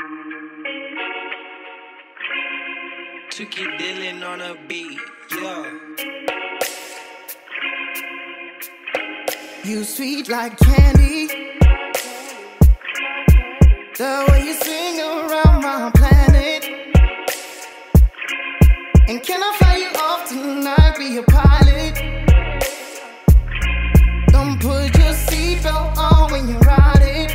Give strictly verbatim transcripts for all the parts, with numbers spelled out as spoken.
Tricky Dylan on a beat, yeah. You sweet like candy, the way you swing around my planet. And can I fly you off tonight, be your pilot? Don't put your seatbelt on when you ride it.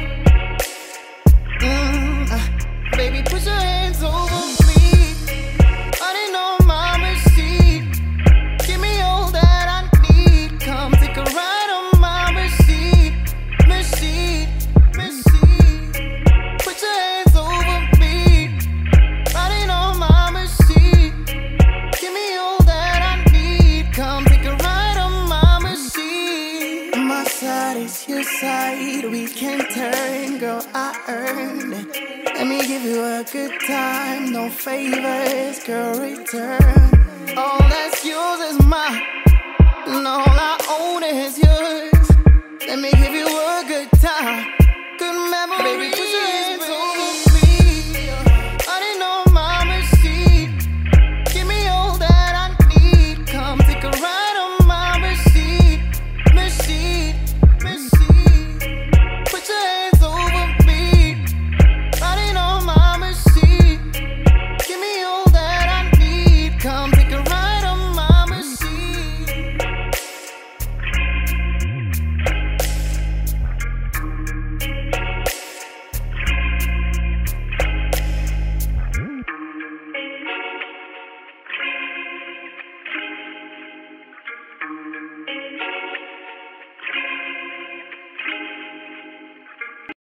mm, uh, Baby, put your hands over me, running on my machine. Give me all that I need, come take a ride on my machine. Machine, machine. Put your hands over me, running on my machine. Give me all that I need, come take a ride on my machine. My side is your side, we can turn, girl, I earned it. Let me give you a good time, no favors, girl, return. All that's yours is mine, and all I own is yours. Let me give you a good time, good memory. Baby,